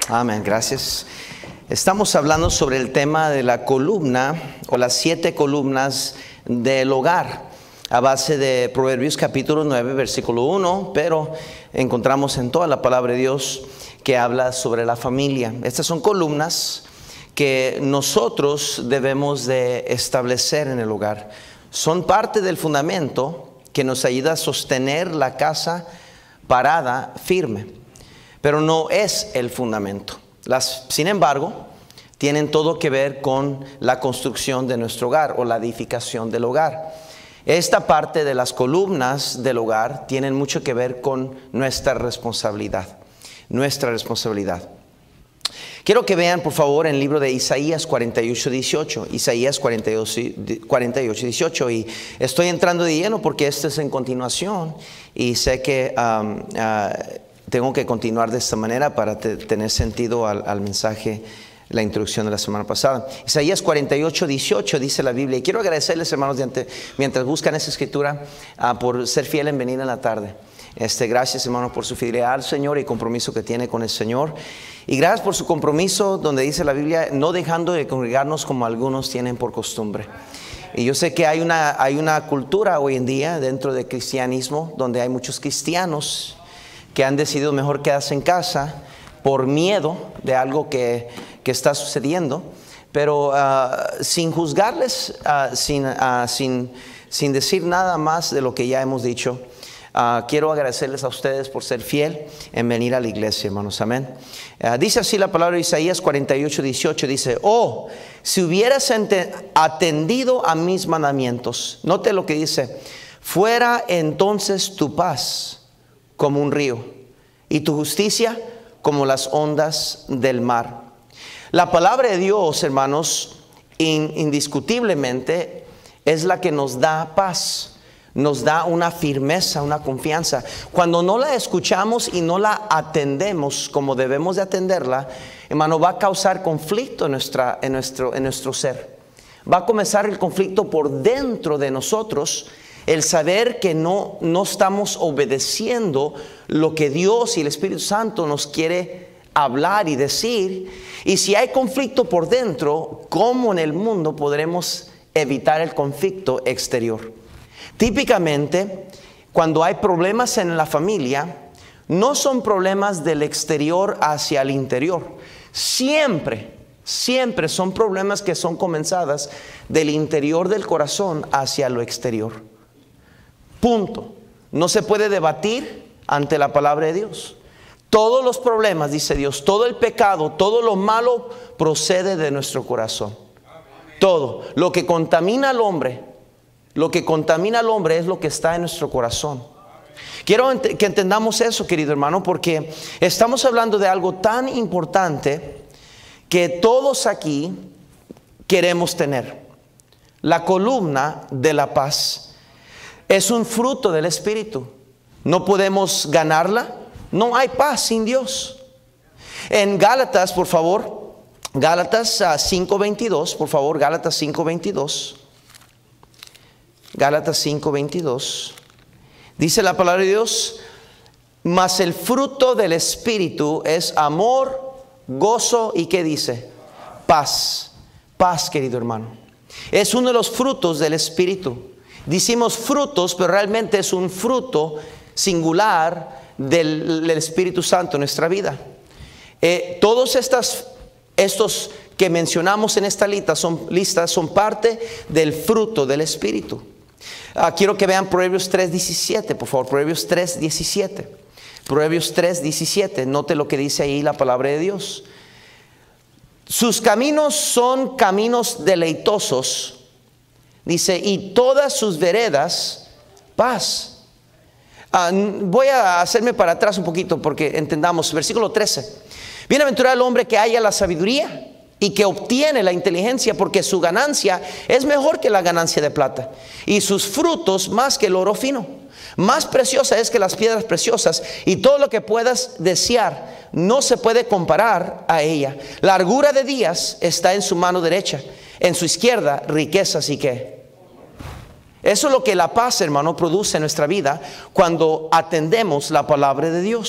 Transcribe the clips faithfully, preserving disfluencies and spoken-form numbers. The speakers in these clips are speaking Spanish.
Amén, gracias. Estamos hablando sobre el tema de la columna o las siete columnas del hogar a base de Proverbios capítulo nueve versículo uno, pero encontramos en toda la palabra de Dios que habla sobre la familia. Estas son columnas que nosotros debemos de establecer en el hogar. Son parte del fundamento que nos ayuda a sostener la casa parada, firme, pero no es el fundamento. Las, sin embargo, tienen todo que ver con la construcción de nuestro hogar o la edificación del hogar. Esta parte de las columnas del hogar tienen mucho que ver con nuestra responsabilidad, nuestra responsabilidad. Quiero que vean, por favor, en el libro de Isaías cuarenta y ocho, dieciocho. Isaías cuarenta y ocho, dieciocho. Y estoy entrando de lleno porque esto es en continuación. Y sé que um, uh, tengo que continuar de esta manera para te, tener sentido al, al mensaje, la introducción de la semana pasada. Isaías cuarenta y ocho, dieciocho dice la Biblia. Y quiero agradecerles, hermanos, de ante, mientras buscan esa escritura, uh, por ser fiel en venir en la tarde. Este, gracias, hermano, por su fidelidad al Señor y compromiso que tiene con el Señor. Y gracias por su compromiso, donde dice la Biblia, no dejando de congregarnos como algunos tienen por costumbre. Y yo sé que hay una, hay una cultura hoy en día dentro del cristianismo, donde hay muchos cristianos que han decidido mejor quedarse en casa por miedo de algo que, que está sucediendo. Pero uh, sin juzgarles, uh, sin, uh, sin, sin decir nada más de lo que ya hemos dicho, Uh, quiero agradecerles a ustedes por ser fiel en venir a la iglesia, hermanos, amén. Uh, dice así la palabra de Isaías cuarenta y ocho, dieciocho, dice: oh, si hubieras atendido a mis mandamientos. Note lo que dice: fuera entonces tu paz como un río y tu justicia como las ondas del mar. La palabra de Dios, hermanos, in, indiscutiblemente es la que nos da paz. Nos da una firmeza, una confianza. Cuando no la escuchamos y no la atendemos como debemos de atenderla, hermano, va a causar conflicto en, nuestra, en, nuestro, en nuestro ser. Va a comenzar el conflicto por dentro de nosotros, el saber que no, no estamos obedeciendo lo que Dios y el Espíritu Santo nos quiere hablar y decir. Y si hay conflicto por dentro, ¿cómo en el mundo podremos evitar el conflicto exterior? Típicamente, cuando hay problemas en la familia, no son problemas del exterior hacia el interior. Siempre, siempre son problemas que son comenzadas del interior del corazón hacia lo exterior. Punto. No se puede debatir ante la palabra de Dios. Todos los problemas, dice Dios, todo el pecado, todo lo malo procede de nuestro corazón. Todo. Lo que contamina al hombre, Lo que contamina al hombre es lo que está en nuestro corazón. Quiero ent- que entendamos eso, querido hermano, porque estamos hablando de algo tan importante que todos aquí queremos tener. La columna de la paz es un fruto del Espíritu. No podemos ganarla. No hay paz sin Dios. En Gálatas, por favor, Gálatas uh, cinco veintidós, por favor, Gálatas cinco veintidós. Gálatas cinco veintidós. Dice la palabra de Dios: mas el fruto del Espíritu es amor, gozo y ¿qué dice? Paz. Paz, querido hermano. Es uno de los frutos del Espíritu. Decimos frutos, pero realmente es un fruto singular del, del Espíritu Santo en nuestra vida. Eh, todos estas, estos que mencionamos en esta lista son, lista son parte del fruto del Espíritu. Uh, quiero que vean Proverbios tres diecisiete, por favor. Proverbios tres diecisiete. Proverbios tres diecisiete. Note lo que dice ahí la palabra de Dios. Sus caminos son caminos deleitosos, dice, y todas sus veredas paz. Uh, voy a hacerme para atrás un poquito porque entendamos. Versículo trece. Bienaventurado el hombre que haya la sabiduría y que obtiene la inteligencia, porque su ganancia es mejor que la ganancia de plata, y sus frutos más que el oro fino. Más preciosa es que las piedras preciosas, y todo lo que puedas desear no se puede comparar a ella. Largura de días está en su mano derecha, en su izquierda riquezas y qué. Eso es lo que la paz, hermano, produce en nuestra vida cuando atendemos la palabra de Dios.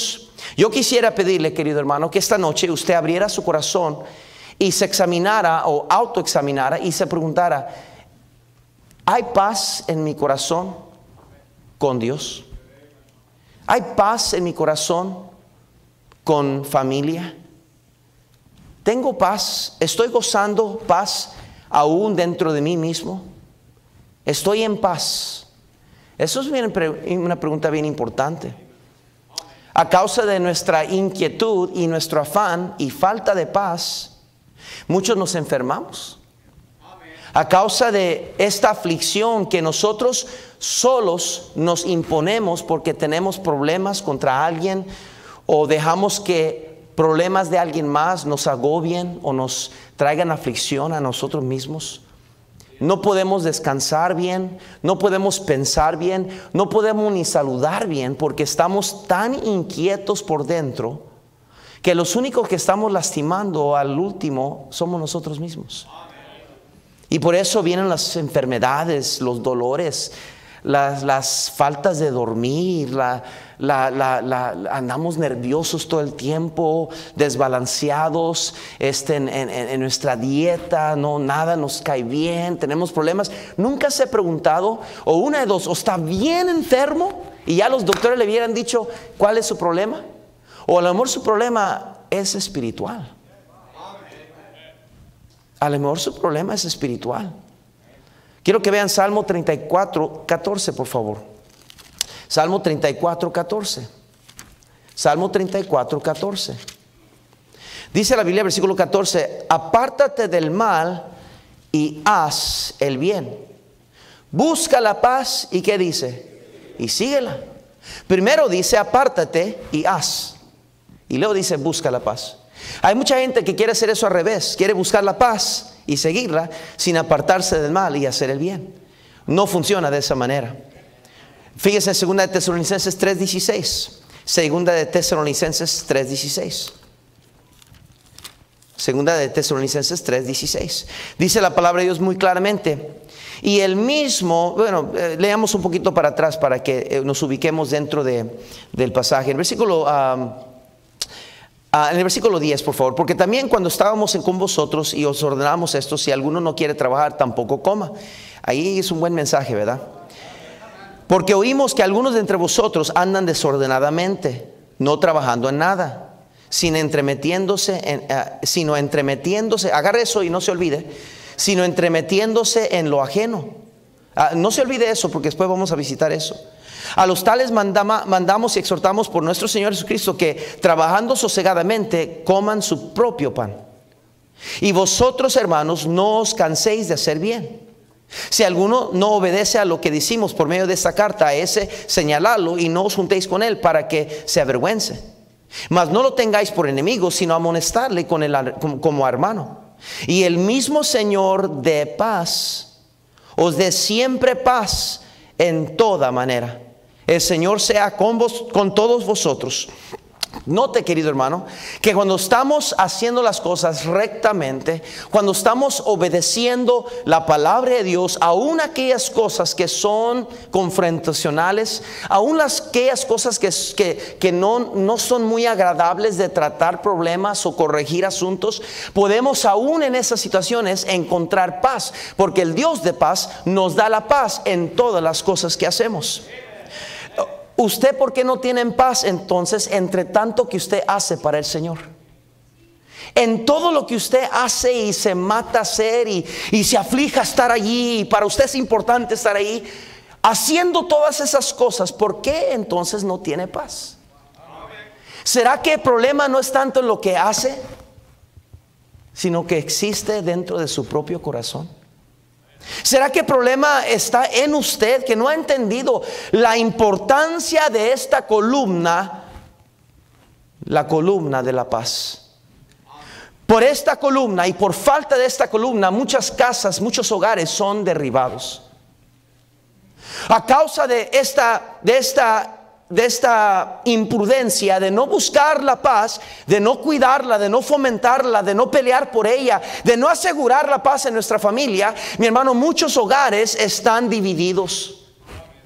Yo quisiera pedirle, querido hermano, que esta noche usted abriera su corazón y se examinara o autoexaminara y se preguntara: ¿hay paz en mi corazón con Dios? ¿Hay paz en mi corazón con familia? ¿Tengo paz? ¿Estoy gozando paz aún dentro de mí mismo? ¿Estoy en paz? Eso es una pregunta bien importante. A causa de nuestra inquietud y nuestro afán y falta de paz, muchos nos enfermamos. A causa de esta aflicción que nosotros solos nos imponemos porque tenemos problemas contra alguien, o dejamos que problemas de alguien más nos agobien o nos traigan aflicción a nosotros mismos. No podemos descansar bien, no podemos pensar bien, no podemos ni saludar bien porque estamos tan inquietos por dentro que los únicos que estamos lastimando al último somos nosotros mismos. Y por eso vienen las enfermedades, los dolores, las, las faltas de dormir, la, la, la, la, andamos nerviosos todo el tiempo, desbalanceados este, en, en, en nuestra dieta, no, nada nos cae bien, tenemos problemas. ¿Nunca se ha preguntado, o una de dos, o está bien enfermo y ya los doctores le hubieran dicho cuál es su problema? O a lo mejor su problema es espiritual. A lo mejor su problema es espiritual. Quiero que vean Salmo treinta y cuatro, catorce, por favor. Salmo treinta y cuatro, catorce. Salmo treinta y cuatro, catorce. Dice la Biblia, versículo catorce: apártate del mal y haz el bien. Busca la paz y ¿qué dice? Y síguela. Primero dice apártate y haz. Y luego dice busca la paz. Hay mucha gente que quiere hacer eso al revés. Quiere buscar la paz y seguirla sin apartarse del mal y hacer el bien. No funciona de esa manera. Fíjese en segunda de Tesalonicenses tres dieciséis. Segunda de Tesalonicenses tres dieciséis. Segunda de Tesalonicenses tres dieciséis. Dice la palabra de Dios muy claramente. Y el mismo, bueno, eh, leamos un poquito para atrás para que eh, nos ubiquemos dentro de, del pasaje. El versículo... Um, Ah, en el versículo diez, por favor, porque también cuando estábamos con vosotros y os ordenamos esto, si alguno no quiere trabajar, tampoco coma. Ahí es un buen mensaje, ¿verdad? Porque oímos que algunos de entre vosotros andan desordenadamente, no trabajando en nada, sin entremetiéndose, en, uh, sino entremetiéndose, agarre eso y no se olvide, sino entremetiéndose en lo ajeno. Uh, no se olvide eso, porque después vamos a visitar eso. A los tales mandama, mandamos y exhortamos por nuestro Señor Jesucristo que trabajando sosegadamente coman su propio pan. Y vosotros, hermanos, no os canséis de hacer bien. Si alguno no obedece a lo que decimos por medio de esta carta, a ese señaladlo y no os juntéis con él para que se avergüence. Mas no lo tengáis por enemigo, sino amonestarle con el, como, como hermano. Y el mismo Señor de paz os dé siempre paz en toda manera. El Señor sea con vos, con todos vosotros. Note, querido hermano, que cuando estamos haciendo las cosas rectamente, cuando estamos obedeciendo la palabra de Dios, aún aquellas cosas que son confrontacionales, aún las, aquellas cosas que, que, que no, no son muy agradables de tratar problemas o corregir asuntos, podemos aún en esas situaciones encontrar paz, porque el Dios de paz nos da la paz en todas las cosas que hacemos. ¿Usted por qué no tiene paz entonces entre tanto que usted hace para el Señor? En todo lo que usted hace y se mata a hacer y, y se aflija a estar allí, y para usted es importante estar ahí, haciendo todas esas cosas, ¿por qué entonces no tiene paz? ¿Será que el problema no es tanto en lo que hace, sino que existe dentro de su propio corazón? ¿Será que el problema está en usted, que no ha entendido la importancia de esta columna, la columna de la paz? Por esta columna y por falta de esta columna, muchas casas, muchos hogares son derribados. A causa de esta, de esta de esta imprudencia de no buscar la paz, de no cuidarla, de no fomentarla, de no pelear por ella, de no asegurar la paz en nuestra familia, mi hermano, muchos hogares están divididos.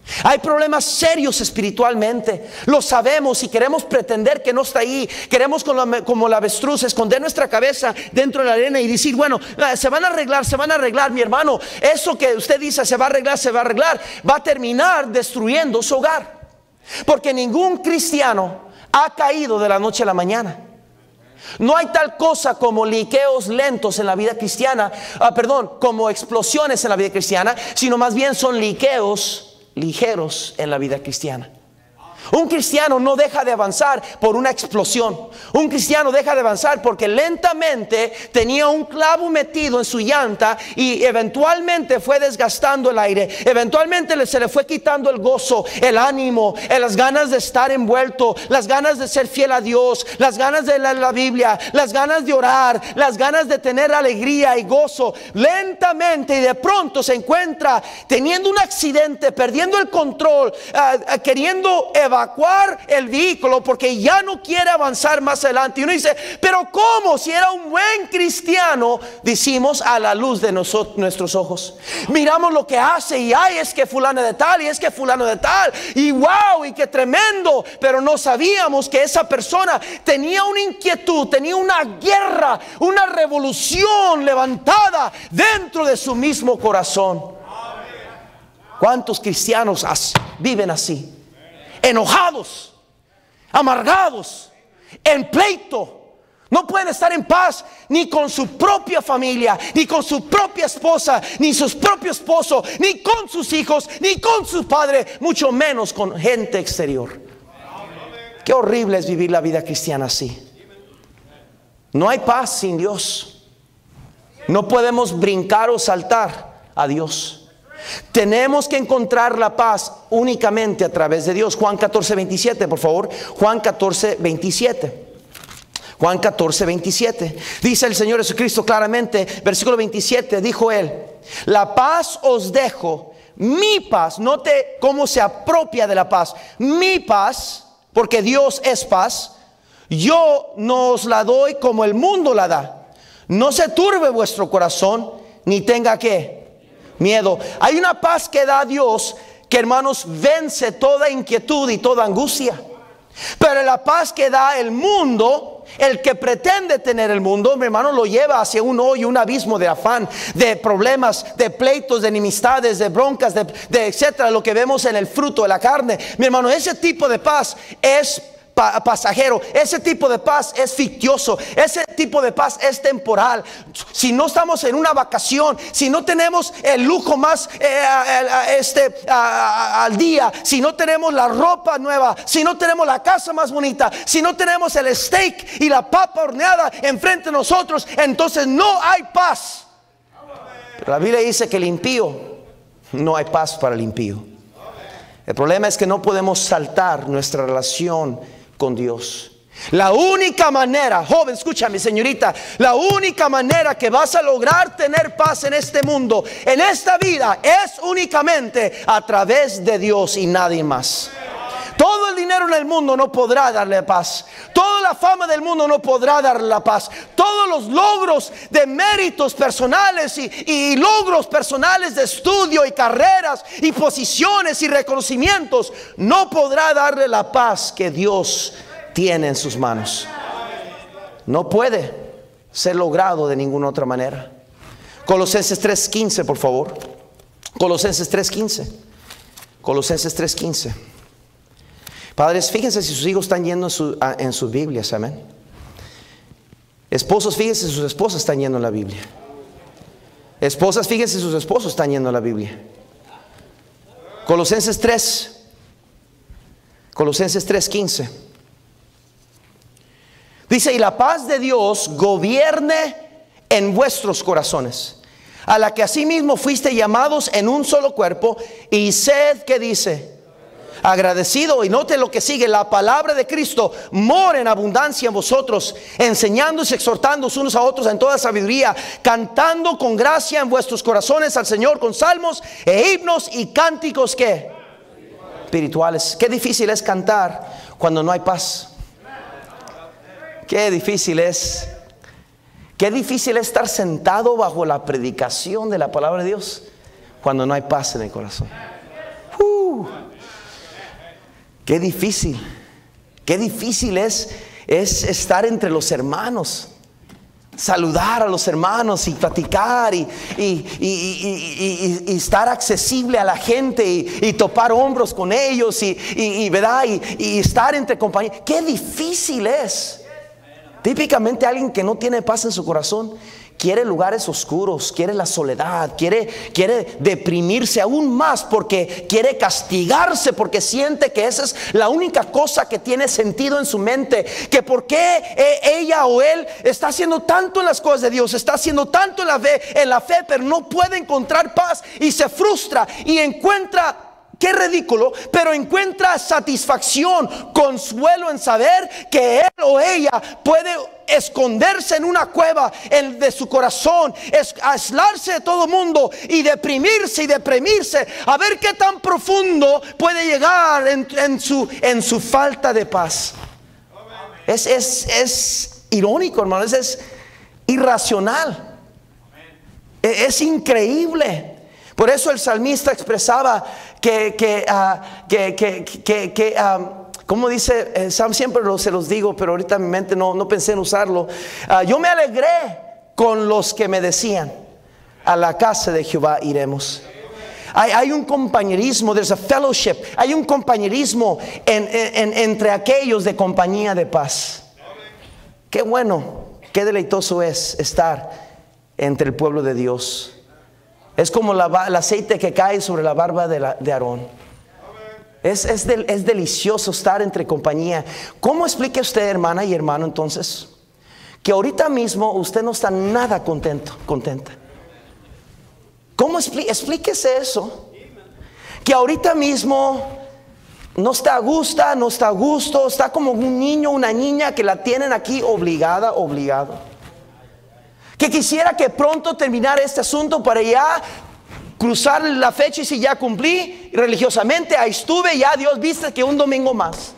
Hay problemas serios espiritualmente. Lo sabemos y queremos pretender que no está ahí. Queremos como la, como la avestruz esconder nuestra cabeza dentro de la arena y decir, bueno, se van a arreglar, se van a arreglar. Mi hermano, eso que usted dice se va a arreglar, se va a arreglar, va a terminar destruyendo su hogar. Porque ningún cristiano ha caído de la noche a la mañana. No hay tal cosa como liqueos lentos en la vida cristiana, ah, perdón, como explosiones en la vida cristiana, sino más bien son liqueos ligeros en la vida cristiana. Un cristiano no deja de avanzar por una explosión. Un cristiano deja de avanzar porque lentamente tenía un clavo metido en su llanta y eventualmente fue desgastando el aire. Eventualmente se le fue quitando el gozo, el ánimo, las ganas de estar envuelto, las ganas de ser fiel a Dios, las ganas de leer la Biblia, las ganas de orar, las ganas de tener alegría y gozo. Lentamente y de pronto se encuentra teniendo un accidente, perdiendo el control, uh, uh, queriendo evacuar evacuar el vehículo porque ya no quiere avanzar más adelante. Y uno dice, pero ¿cómo? Si era un buen cristiano. Decimos a la luz de nosotros, nuestros ojos. Miramos lo que hace y ay, es que fulano de tal y es que fulano de tal y wow, y qué tremendo. Pero no sabíamos que esa persona tenía una inquietud, tenía una guerra, una revolución levantada dentro de su mismo corazón. ¿Cuántos cristianos viven así? Enojados, amargados, en pleito. No pueden estar en paz ni con su propia familia, ni con su propia esposa, ni su propio esposo, ni con sus hijos, ni con su padre, mucho menos con gente exterior. Qué horrible es vivir la vida cristiana así. No hay paz sin Dios. No podemos brincar o saltar a Dios. Tenemos que encontrar la paz únicamente a través de Dios. Juan catorce, veintisiete, por favor. Juan catorce, veintisiete. Juan catorce, veintisiete. Dice el Señor Jesucristo claramente, versículo veintisiete, dijo Él: la paz os dejo, mi paz. Note cómo se apropia de la paz. Mi paz, porque Dios es paz. Yo no os la doy como el mundo la da. No se turbe vuestro corazón, ni tenga que miedo. Hay una paz que da Dios que, hermanos, vence toda inquietud y toda angustia. Pero la paz que da el mundo, el que pretende tener el mundo, mi hermano, lo lleva hacia un hoyo, un abismo de afán, de problemas, de pleitos, de enemistades, de broncas, de, de etcétera, lo que vemos en el fruto de la carne. Mi hermano, ese tipo de paz es pasajero, ese tipo de paz es fictioso, ese tipo de paz es temporal. Si no estamos en una vacación, si no tenemos el lujo más eh, este, a, al día, si no tenemos la ropa nueva, si no tenemos la casa más bonita, si no tenemos el steak y la papa horneada enfrente de nosotros, entonces no hay paz. Pero la Biblia dice que el impío, no hay paz para el impío. El problema es que no podemos saltar nuestra relación con Dios. La única manera, joven, escúchame, señorita, la única manera que vas a lograr tener paz en este mundo, en esta vida, es únicamente a través de Dios y nadie más. Todo el dinero en el mundo no podrá darle paz. Toda la fama del mundo no podrá darle la paz. Todos los logros de méritos personales y, y logros personales de estudio y carreras y posiciones y reconocimientos no podrá darle la paz que Dios tiene en sus manos. No puede ser logrado de ninguna otra manera. Colosenses tres quince, por favor. Colosenses tres quince. Colosenses tres quince. Padres, fíjense si sus hijos están yendo en, su, en sus Biblias, amén. Esposos, fíjense si sus esposas están yendo en la Biblia. Esposas, fíjense si sus esposos están yendo en la Biblia. Colosenses tres. Colosenses tres quince. Dice: y la paz de Dios gobierne en vuestros corazones, a la que asimismo fuiste llamados en un solo cuerpo, y sed, ¿qué dice? Agradecido. Y note lo que sigue: la palabra de Cristo mora en abundancia en vosotros, enseñándoos y exhortándoos unos a otros en toda sabiduría, cantando con gracia en vuestros corazones al Señor con salmos e himnos y cánticos ¿qué? Espirituales. Qué difícil es cantar cuando no hay paz. Qué difícil es. Qué difícil es estar sentado bajo la predicación de la palabra de Dios cuando no hay paz en el corazón. Uh. Qué difícil, qué difícil es, es estar entre los hermanos. Saludar a los hermanos y platicar y, y, y, y, y, y estar accesible a la gente y, y topar hombros con ellos y, y, y, ¿verdad? Y, y estar entre compañeros. Qué difícil es. Típicamente alguien que no tiene paz en su corazón quiere lugares oscuros, quiere la soledad, quiere, quiere deprimirse aún más porque quiere castigarse, porque siente que esa es la única cosa que tiene sentido en su mente, que por qué ella o él está haciendo tanto en las cosas de Dios, está haciendo tanto en la fe, en la fe, pero no puede encontrar paz y se frustra y encuentra, qué ridículo, pero encuentra satisfacción, consuelo en saber que él o ella puede esconderse en una cueva en, de su corazón, es, aislarse de todo mundo y deprimirse y deprimirse, a ver qué tan profundo puede llegar en, en, su, en su falta de paz. Es, es, es irónico, hermanos, es irracional, es, es increíble. Por eso el salmista expresaba que, que, uh, que, que, que, que um, como dice eh, Sam, siempre lo, se los digo, pero ahorita en mi mente no, no pensé en usarlo. Uh, yo me alegré con los que me decían, a la casa de Jehová iremos. Hay, hay un compañerismo, there's a fellowship, hay un compañerismo en, en, en, entre aquellos de compañía de paz. Qué bueno, qué deleitoso es estar entre el pueblo de Dios. Es como la, el aceite que cae sobre la barba de, la, de Aarón. Es, es, del, es delicioso estar entre compañía. ¿Cómo explica usted, hermana y hermano, entonces, que ahorita mismo usted no está nada contento, contenta? ¿Cómo explique, explíquese eso? Que ahorita mismo no está a gusto, no está a gusto, está como un niño, una niña que la tienen aquí obligada, obligado. Que quisiera que pronto terminara este asunto para ya cruzar la fecha y si ya cumplí religiosamente, ahí estuve, ya Dios viste que un domingo más.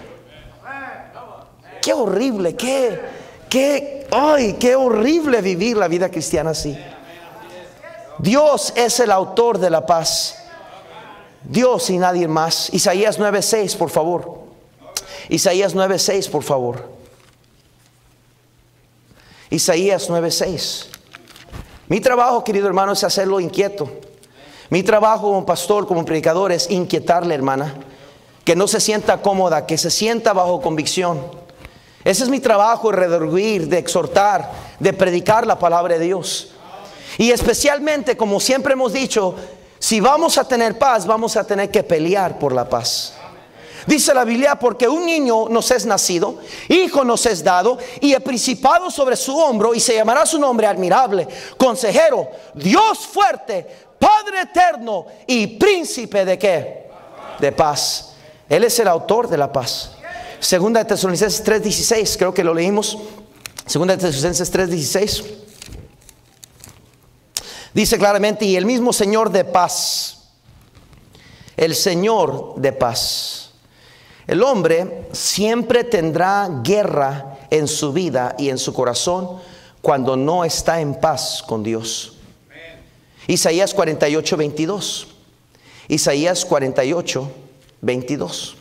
Qué horrible, qué, qué, ay, qué horrible vivir la vida cristiana así. Dios es el autor de la paz. Dios y nadie más. Isaías nueve seis, por favor. Isaías nueve seis, por favor. Isaías nueve seis. Mi trabajo, querido hermano, es hacerlo inquieto. Mi trabajo como pastor, como predicador, es inquietarle, hermana, que no se sienta cómoda, que se sienta bajo convicción. Ese es mi trabajo, de redarguir, de exhortar, de predicar la palabra de Dios. Y especialmente, como siempre hemos dicho, si vamos a tener paz, vamos a tener que pelear por la paz. Dice la Biblia, porque un niño nos es nacido, hijo nos es dado, y el principado sobre su hombro, y se llamará su nombre admirable, consejero, Dios fuerte, Padre eterno y príncipe de ¿qué? De paz. Él es el autor de la paz. Segunda de Tesalonicenses tres dieciséis, creo que lo leímos. Segunda de Tesalonicenses tres dieciséis. Dice claramente, y el mismo Señor de paz, el Señor de paz. El hombre siempre tendrá guerra en su vida y en su corazón cuando no está en paz con Dios. Isaías cuarenta y ocho, veintidós. Isaías cuarenta y ocho, veintidós.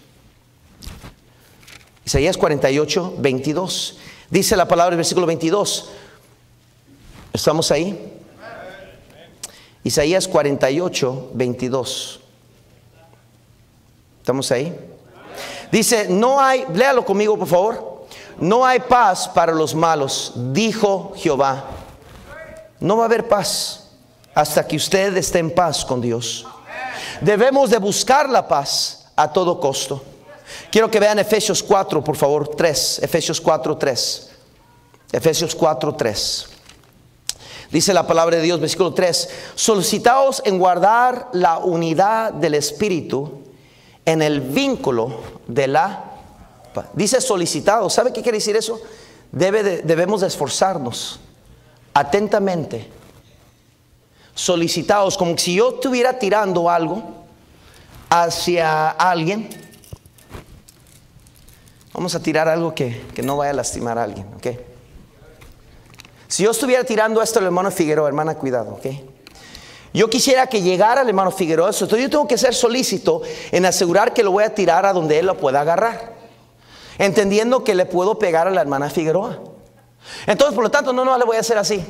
Isaías cuarenta y ocho, veintidós. Dice la palabra del versículo veintidós. ¿Estamos ahí? Isaías cuarenta y ocho, veintidós. ¿Estamos ahí? Dice, no hay, léalo conmigo por favor. No hay paz para los malos, dijo Jehová. No va a haber paz hasta que usted esté en paz con Dios. Debemos de buscar la paz a todo costo. Quiero que vean Efesios cuatro, por favor, tres. Efesios cuatro, tres. Efesios cuatro, tres. Dice la palabra de Dios, versículo tres. Solicitaos en guardar la unidad del Espíritu en el vínculo de la paz. Dice solicitado. ¿Sabe qué quiere decir eso? Debe de, debemos de esforzarnos atentamente. Solicitados, como si yo estuviera tirando algo hacia alguien. Vamos a tirar algo que, que no vaya a lastimar a alguien, ¿ok? Si yo estuviera tirando esto al hermano Figueroa, hermana, cuidado, ¿ok? Yo quisiera que llegara el hermano Figueroa. Entonces yo tengo que ser solícito en asegurar que lo voy a tirar a donde él lo pueda agarrar, entendiendo que le puedo pegar a la hermana Figueroa. Entonces, por lo tanto, no, no le voy a hacer así.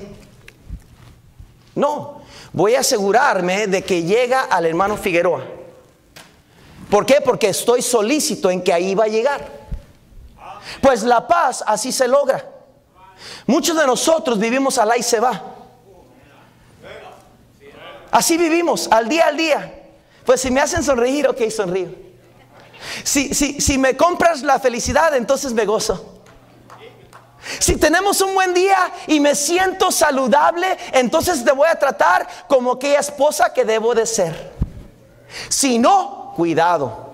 No, voy a asegurarme de que llega al hermano Figueroa. ¿Por qué? Porque estoy solícito en que ahí va a llegar. Pues la paz así se logra. Muchos de nosotros vivimos al ahí se va. Así vivimos, al día al día. Pues si me hacen sonreír, ok, sonrío. Si, si, si me compras la felicidad, entonces me gozo. Si tenemos un buen día y me siento saludable, entonces te voy a tratar como aquella esposa que debo de ser. Si no, cuidado.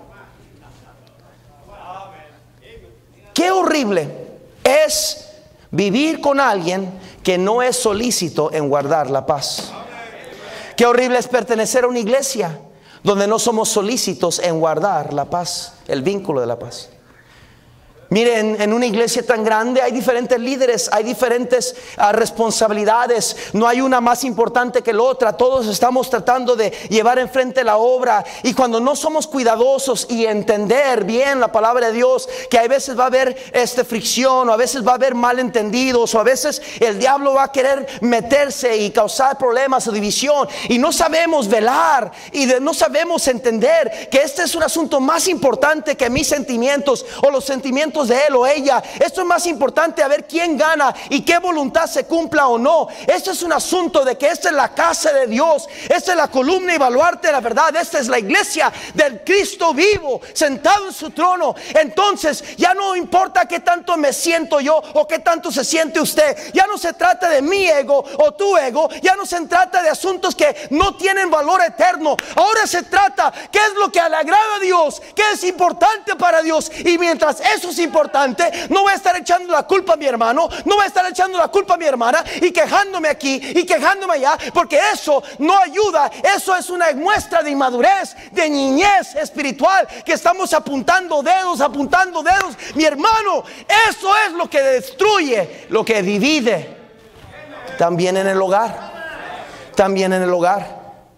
Qué horrible es vivir con alguien que no es solícito en guardar la paz. Qué horrible es pertenecer a una iglesia donde no somos solícitos en guardar la paz, el vínculo de la paz. Miren, en una iglesia tan grande hay diferentes líderes, hay diferentes uh, responsabilidades. No hay una más importante que la otra. Todos estamos tratando de llevar enfrente la obra. Y cuando no somos cuidadosos y entender bien la palabra de Dios, que a veces va a haber este, fricción, o a veces va a haber malentendidos, o a veces el diablo va a querer meterse y causar problemas o división. Y no sabemos velar y de, no sabemos entender que este es un asunto más importante que mis sentimientos o los sentimientos de él o ella. Esto es más importante a ver quién gana y qué voluntad se cumpla o no. Esto es un asunto de que esta es la casa de Dios, esta es la columna y baluarte de la verdad, esta es la iglesia del Cristo vivo sentado en su trono. Entonces ya no importa qué tanto me siento yo o qué tanto se siente usted. Ya no se trata de mi ego o tu ego. Ya no se trata de asuntos que no tienen valor eterno. Ahora se trata qué es lo que le agrada a Dios, qué es importante para Dios. Y mientras eso es importante, no voy a estar echando la culpa a mi hermano, no voy a estar echando la culpa a mi hermana y quejándome aquí y quejándome allá, porque eso no ayuda. Eso es una muestra de inmadurez, de niñez espiritual, que estamos apuntando dedos, apuntando dedos. Mi hermano, eso es lo que destruye, lo que divide. También en el hogar, también en el hogar.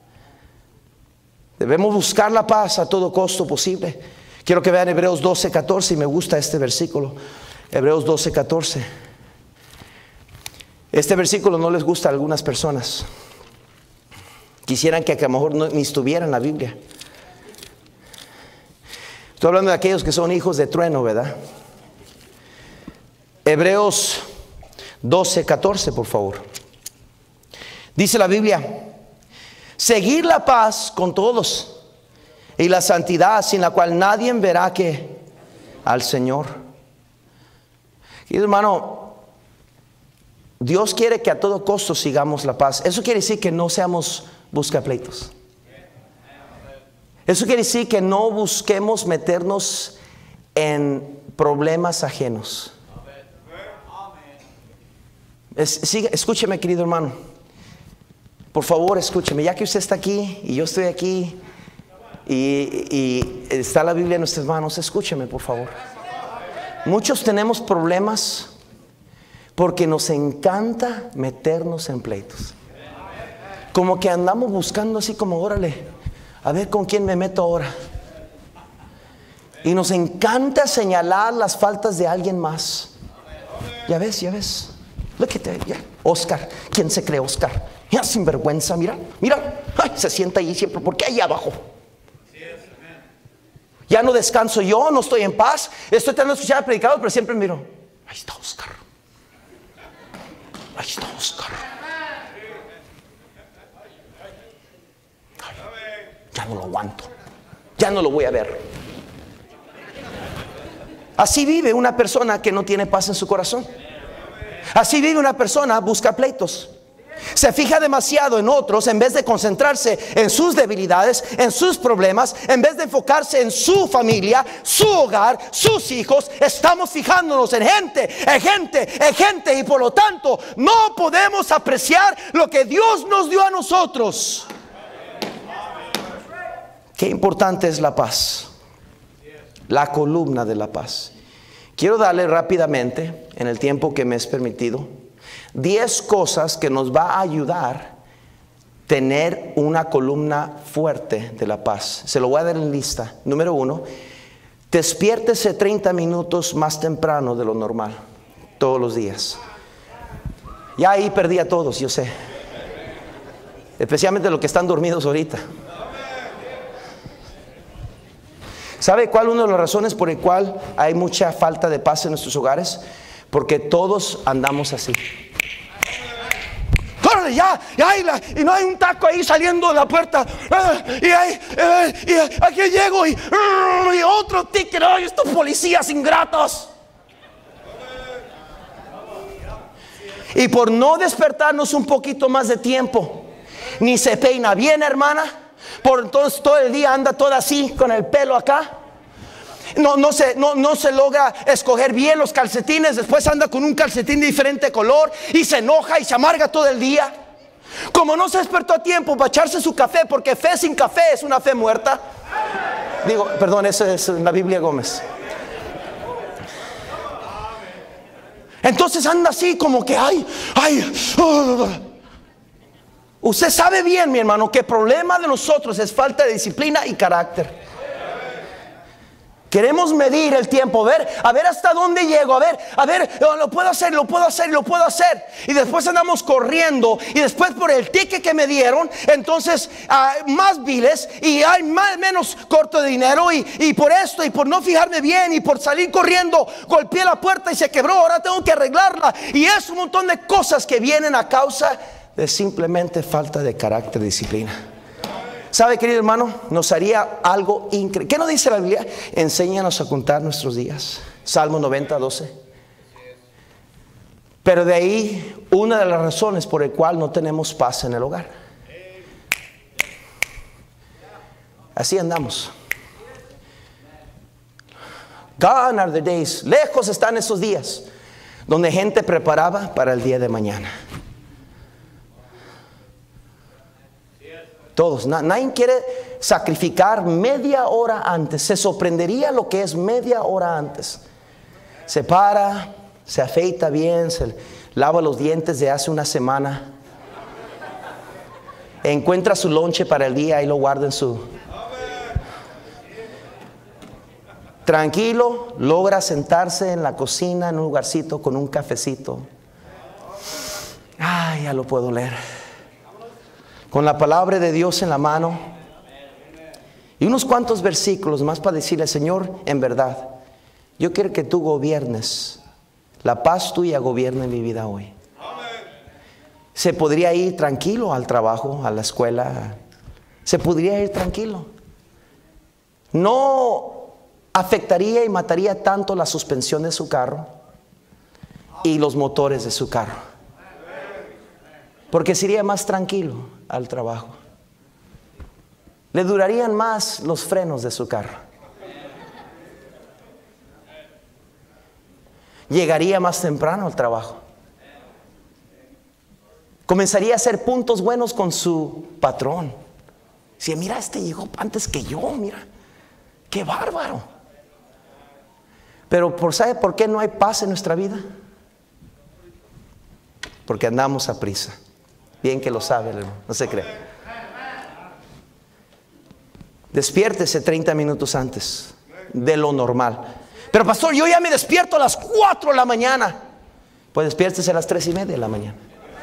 Debemos buscar la paz a todo costo posible. Quiero que vean Hebreos doce, catorce, y me gusta este versículo. Hebreos doce, catorce. Este versículo no les gusta a algunas personas. Quisieran que a lo mejor no, ni estuviera en la Biblia. Estoy hablando de aquellos que son hijos de trueno, ¿verdad? Hebreos doce, catorce, por favor. Dice la Biblia: seguir la paz con todos y la santidad, sin la cual nadie verá que al Señor. Y hermano, Dios quiere que a todo costo sigamos la paz. Eso quiere decir que no seamos buscapleitos. Eso quiere decir que no busquemos meternos en problemas ajenos. Es, sigue, escúcheme, querido hermano. Por favor, escúcheme. Ya que usted está aquí y yo estoy aquí, Y, y está la Biblia en nuestras manos, escúcheme por favor. Muchos tenemos problemas porque nos encanta meternos en pleitos. Como que andamos buscando así como, órale, a ver con quién me meto ahora. Y nos encanta señalar las faltas de alguien más. Ya ves, ya ves. Look at that, yeah. Oscar, ¿quién se cree Oscar? Ya sinvergüenza, mira, mira. Ay, se sienta ahí siempre, ¿por qué ahí abajo? Ya no descanso yo, no estoy en paz. Estoy tratando de escuchar al predicador, pero siempre miro. Ahí está Oscar. Ahí está Oscar. Ay, ya no lo aguanto. Ya no lo voy a ver. Así vive una persona que no tiene paz en su corazón. Así vive una persona, busca pleitos. Se fija demasiado en otros en vez de concentrarse en sus debilidades, en sus problemas, en vez de enfocarse en su familia, su hogar, sus hijos. Estamos fijándonos en gente, en gente, en gente, y por lo tanto no podemos apreciar lo que Dios nos dio a nosotros. Qué importante es la paz, la columna de la paz. Quiero darle rápidamente, en el tiempo que me es permitido, diez cosas que nos va a ayudar tener una columna fuerte de la paz. Se lo voy a dar en lista. Número uno, despiértese treinta minutos más temprano de lo normal, todos los días. Ya ahí perdí a todos, yo sé. Especialmente los que están dormidos ahorita. ¿Sabe cuál es una de las razones por el cual hay mucha falta de paz en nuestros hogares? Porque todos andamos así. ¡Córrele ya! ya y, la, y no hay un taco ahí saliendo de la puerta. Y, ahí, y aquí llego y, y otro ticket. ¡Ay, estos policías ingratos! Y por no despertarnos un poquito más de tiempo, ni se peina bien, hermana. Por entonces todo el día anda toda así con el pelo acá. No, no, se, no, no se logra escoger bien los calcetines. Después anda con un calcetín de diferente color y se enoja y se amarga todo el día. Como no se despertó a tiempo para echarse su café, porque fe sin café es una fe muerta. Digo, perdón, eso es la Biblia Gómez. Entonces anda así como que ay, ay. Uh. Usted sabe bien, mi hermano, que el problema de nosotros es falta de disciplina y carácter. Queremos medir el tiempo, ver, a ver hasta dónde llego, a ver, a ver, lo puedo hacer, lo puedo hacer, lo puedo hacer. Y después andamos corriendo y después por el ticket que me dieron, entonces uh, más biles y hay más, menos corto de dinero y, y por esto y por no fijarme bien y por salir corriendo, golpeé la puerta y se quebró, ahora tengo que arreglarla. Y es un montón de cosas que vienen a causa de simplemente falta de carácter y disciplina. ¿Sabe, querido hermano? Nos haría algo increíble. ¿Qué nos dice la Biblia? Enséñanos a contar nuestros días. Salmo noventa, doce. Pero de ahí, una de las razones por el cual no tenemos paz en el hogar. Así andamos. Gone are the days. Lejos están esos días donde gente preparaba para el día de mañana. Todos, nadie quiere sacrificar media hora antes. Se sorprendería lo que es media hora antes. Se para, se afeita bien, se lava los dientes de hace una semana. Encuentra su lonche para el día y lo guarda en su... Tranquilo, logra sentarse en la cocina en un lugarcito con un cafecito. Ay, ya lo puedo leer. Con la palabra de Dios en la mano y unos cuantos versículos más para decirle: Señor, en verdad, yo quiero que tú gobiernes, la paz tuya gobierne mi vida hoy. Se podría ir tranquilo al trabajo, a la escuela, se podría ir tranquilo. No afectaría y mataría tanto la suspensión de su carro y los motores de su carro, porque sería más tranquilo al trabajo. Le durarían más los frenos de su carro. Llegaría más temprano al trabajo. Comenzaría a hacer puntos buenos con su patrón. Si mira, este llegó antes que yo, mira, qué bárbaro. Pero por, ¿sabe por qué no hay paz en nuestra vida? Porque andamos a prisa. Bien que lo sabe, hermano, no se cree. Despiértese treinta minutos antes de lo normal. Pero pastor, yo ya me despierto a las cuatro de la mañana. Pues despiértese a las tres y media de la mañana.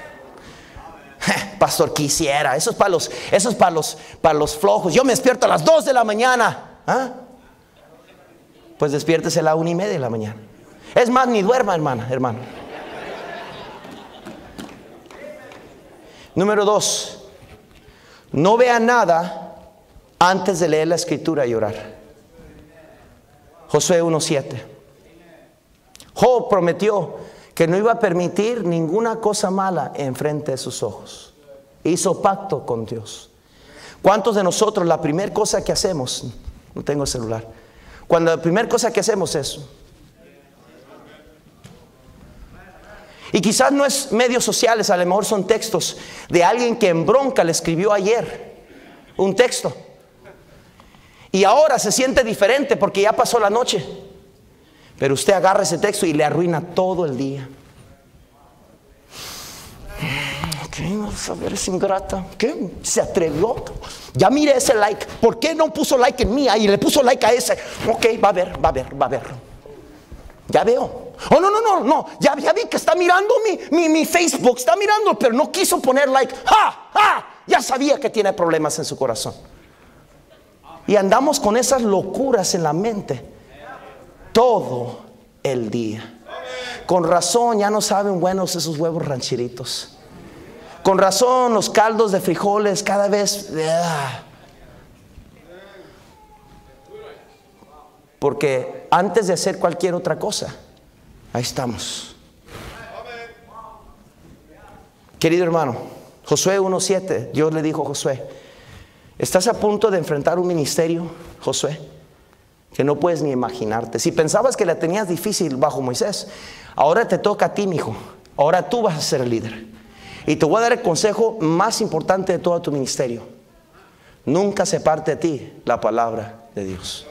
Pastor, quisiera. Eso es para los, eso es para los, para los flojos. Yo me despierto a las dos de la mañana. ¿Ah? Pues despiértese a la una y media de la mañana. Es más, ni duerma, hermana, hermano. Número dos, no vea nada antes de leer la escritura y orar. Josué uno siete. Job prometió que no iba a permitir ninguna cosa mala enfrente de sus ojos. Hizo pacto con Dios. ¿Cuántos de nosotros la primera cosa que hacemos? No tengo celular. Cuando la primera cosa que hacemos es... Y quizás no es medios sociales, a lo mejor son textos de alguien que en bronca le escribió ayer un texto. Y ahora se siente diferente porque ya pasó la noche. Pero usted agarra ese texto y le arruina todo el día. ¿Qué? Vamos a ver, es ingrata. ¿Qué? Se atrevió. Ya mire ese like. ¿Por qué no puso like en mí? Y le puso like a ese. Ok, va a ver, va a ver, va a ver. Ya veo. Oh, no, no, no, no. Ya, ya vi que está mirando mi, mi, mi Facebook. Está mirando, pero no quiso poner like. ¡Ja! ¡Ja! Ya sabía que tiene problemas en su corazón. Y andamos con esas locuras en la mente todo el día. Con razón ya no saben buenos esos huevos rancheritos. Con razón los caldos de frijoles cada vez. ¡Ah! Porque antes de hacer cualquier otra cosa, ahí estamos. Querido hermano, Josué uno siete, Dios le dijo a Josué: estás a punto de enfrentar un ministerio, Josué, que no puedes ni imaginarte. Si pensabas que la tenías difícil bajo Moisés, ahora te toca a ti, mijo. Ahora tú vas a ser el líder. Y te voy a dar el consejo más importante de todo tu ministerio: nunca se parte de ti la palabra de Dios.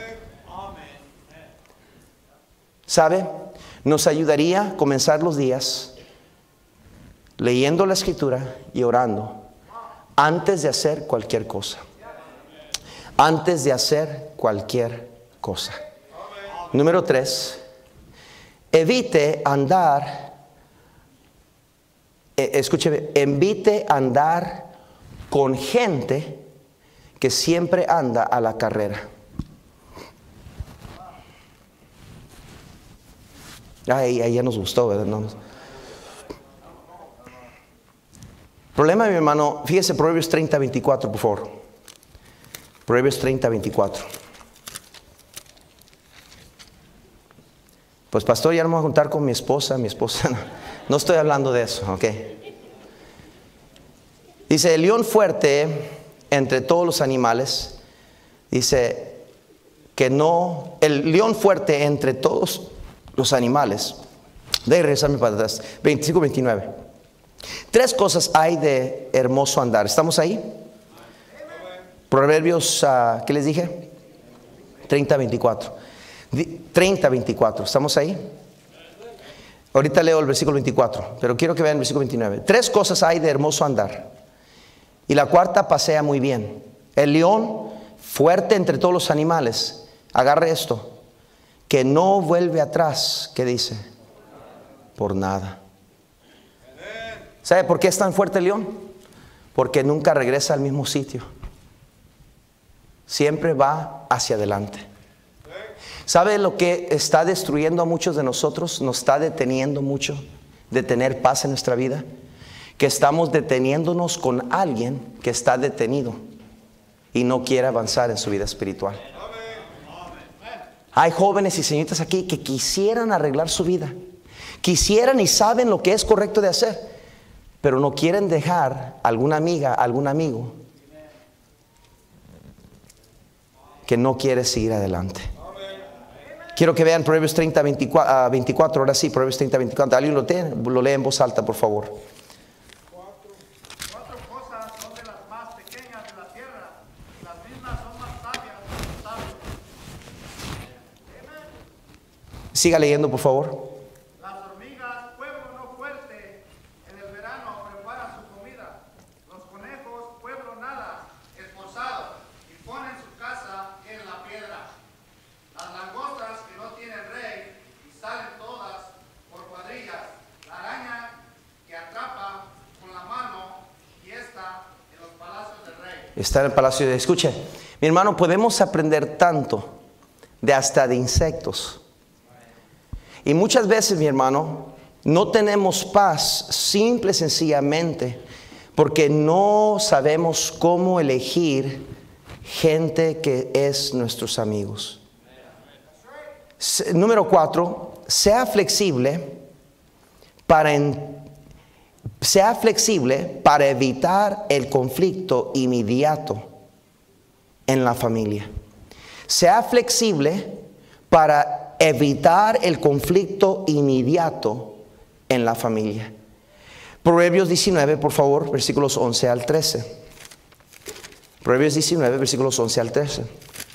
¿Sabe? Nos ayudaría a comenzar los días leyendo la escritura y orando antes de hacer cualquier cosa. Antes de hacer cualquier cosa. Número tres, evite andar, eh, escúcheme, evite andar con gente que siempre anda a la carrera. Ay, ahí ya nos gustó, ¿verdad? No. Problema, mi hermano, fíjese Proverbios treinta, veinticuatro, por favor. Proverbios treinta, veinticuatro. Pues pastor, ya no me voy a juntar con mi esposa, mi esposa, no, no estoy hablando de eso, ok. Dice, el león fuerte entre todos los animales, dice que no, el león fuerte entre todos los animales. De regresarme para atrás, veinticinco, veintinueve. Tres cosas hay de hermoso andar. ¿Estamos ahí? Proverbios, uh, ¿qué les dije? treinta, veinticuatro. treinta, veinticuatro. ¿Estamos ahí? Ahorita leo el versículo veinticuatro, pero quiero que vean el versículo veintinueve. Tres cosas hay de hermoso andar, y la cuarta pasea muy bien. El león fuerte entre todos los animales. Agarre esto: que no vuelve atrás. ¿Qué dice? Por nada. ¿Sabe por qué es tan fuerte el león? Porque nunca regresa al mismo sitio. Siempre va hacia adelante. ¿Sabe lo que está destruyendo a muchos de nosotros? Nos está deteniendo mucho de tener paz en nuestra vida. Que estamos deteniéndonos con alguien que está detenido y no quiere avanzar en su vida espiritual. Hay jóvenes y señoritas aquí que quisieran arreglar su vida, quisieran y saben lo que es correcto de hacer, pero no quieren dejar a alguna amiga, algún amigo que no quiere seguir adelante. Quiero que vean Proverbios treinta, veinticuatro, veinticuatro, ahora sí, Proverbios treinta, veinticuatro. ¿Alguien lo tiene? Lo lee en voz alta, por favor. Cuatro cosas son de las más pequeñas de la tierra, y las mismas son más sabias que los sabios. Siga leyendo, por favor. Las hormigas, pueblo no fuerte, en el verano preparan su comida. Los conejos, pueblo nada, esforzado, y ponen su casa en la piedra. Las langostas que no tienen rey, y salen todas por cuadrillas. La araña que atrapa con la mano, y está en los palacios del rey. Está en el palacio de... Escuche, mi hermano, podemos aprender tanto de hasta de insectos. Y muchas veces, mi hermano, no tenemos paz simple y sencillamente porque no sabemos cómo elegir gente que es nuestros amigos. Número cuatro, sea flexible para, en, sea flexible para evitar el conflicto inmediato en la familia. Sea flexible para evitar el conflicto inmediato en la familia. Proverbios diecinueve, por favor, versículos once al trece. Proverbios diecinueve, versículos once al trece.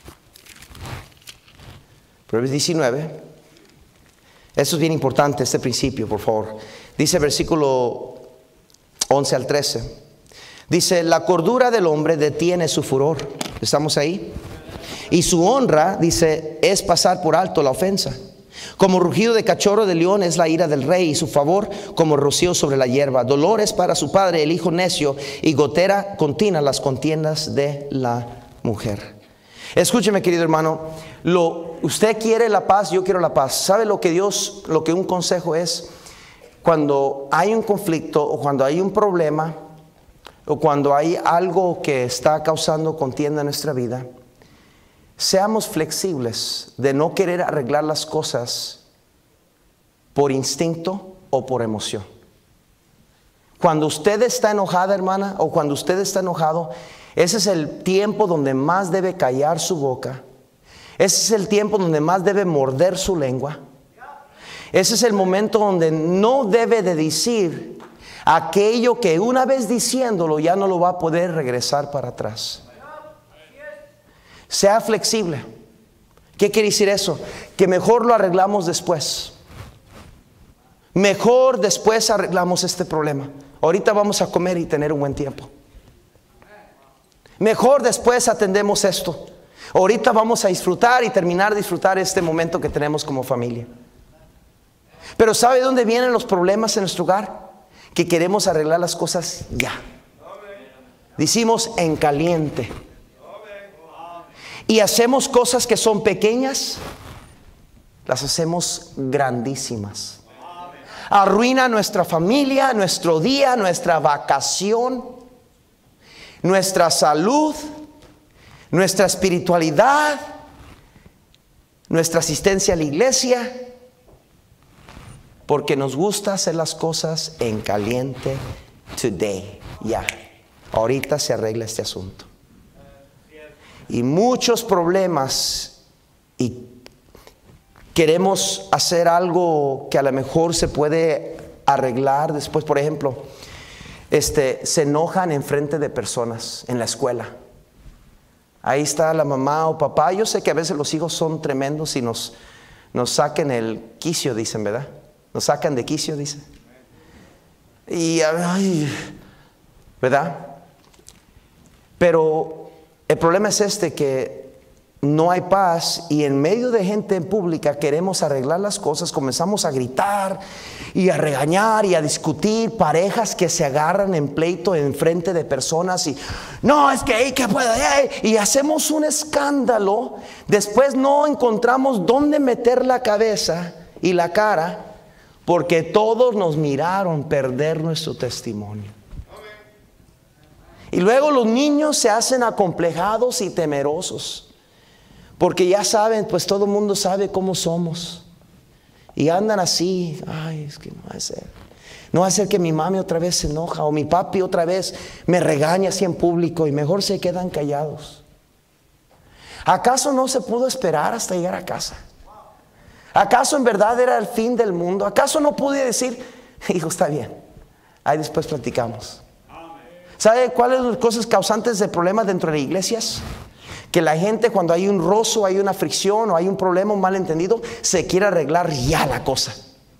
Proverbios diecinueve. Esto es bien importante, este principio, por favor. Dice versículo once al trece. Dice, la cordura del hombre detiene su furor. ¿Estamos ahí? Y su honra, dice, es pasar por alto la ofensa. Como rugido de cachorro de león es la ira del rey, y su favor como rocío sobre la hierba. Dolores para su padre el hijo necio, y gotera continua las contiendas de la mujer. Escúcheme, querido hermano, lo, usted quiere la paz, yo quiero la paz. ¿Sabe lo que Dios, lo que un consejo es? Cuando hay un conflicto o cuando hay un problema o cuando hay algo que está causando contienda en nuestra vida, seamos flexibles de no querer arreglar las cosas por instinto o por emoción. Cuando usted está enojada, hermana, o cuando usted está enojado, ese es el tiempo donde más debe callar su boca. Ese es el tiempo donde más debe morder su lengua. Ese es el momento donde no debe de decir aquello que una vez diciéndolo ya no lo va a poder regresar para atrás. Sea flexible. ¿Qué quiere decir eso? Que mejor lo arreglamos después. Mejor después arreglamos este problema. Ahorita vamos a comer y tener un buen tiempo. Mejor después atendemos esto. Ahorita vamos a disfrutar y terminar de disfrutar este momento que tenemos como familia. Pero ¿sabe dónde vienen los problemas en nuestro hogar? Que queremos arreglar las cosas ya. Decimos en caliente. Y hacemos cosas que son pequeñas, las hacemos grandísimas. Arruina nuestra familia, nuestro día, nuestra vacación, nuestra salud, nuestra espiritualidad, nuestra asistencia a la iglesia, porque nos gusta hacer las cosas en caliente. Today, ya. Ahorita se arregla este asunto. Y muchos problemas, y queremos hacer algo que a lo mejor se puede arreglar después. Por ejemplo, este, se enojan en frente de personas en la escuela. Ahí está la mamá o papá. Yo sé que a veces los hijos son tremendos y nos, nos sacan el quicio, dicen, ¿verdad? Nos sacan de quicio, dicen. Y, ay, ¿verdad? Pero el problema es este, que no hay paz, y en medio de gente pública queremos arreglar las cosas, comenzamos a gritar y a regañar y a discutir, parejas que se agarran en pleito en frente de personas y no, es que hey, ¿qué puedo? Hey, y hacemos un escándalo. Después no encontramos dónde meter la cabeza y la cara, porque todos nos miraron perder nuestro testimonio. Y luego los niños se hacen acomplejados y temerosos, porque ya saben, pues todo el mundo sabe cómo somos. Y andan así, ay, es que no va a ser. No va a ser que mi mami otra vez se enoja, o mi papi otra vez me regaña así en público, y mejor se quedan callados. ¿Acaso no se pudo esperar hasta llegar a casa? ¿Acaso en verdad era el fin del mundo? ¿Acaso no pude decir, hijo, está bien, ahí después platicamos? ¿Sabe cuáles son las cosas causantes de problemas dentro de las iglesias? Que la gente, cuando hay un rozo, hay una fricción o hay un problema, un malentendido, se quiere arreglar ya la cosa.